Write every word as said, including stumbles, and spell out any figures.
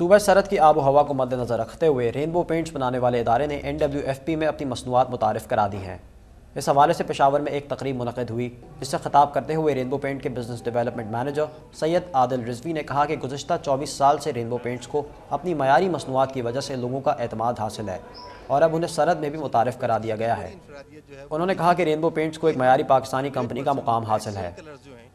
सूबा सरहद की आबो हवा को मद्देनज़र रखते हुए रेनबो पेंट्स बनाने वाले इदारे ने एन डब्ल्यू एफ पी में अपनी मसनूआत मुतारिफ करा दी हैं। इस हवाले से पेशावर में एक तकरीब मुनक़िद हुई, जिससे खिताब करते हुए रेनबो पेंट के business development manager Syed Adil Rizvi ने कहा कि गुज़श्ता चौबीस साल से रेनबो पेंट्स को अपनी मयारी मसनूआत की वजह से लोगों का एतमाद हासिल है और अब उन्हें सरहद में भी मुतारिफ करा दिया गया है। उन्होंने कहा कि रेनबो पेंट्स को एक मयारी पाकिस्तानी कंपनी का मुकाम हासिल है।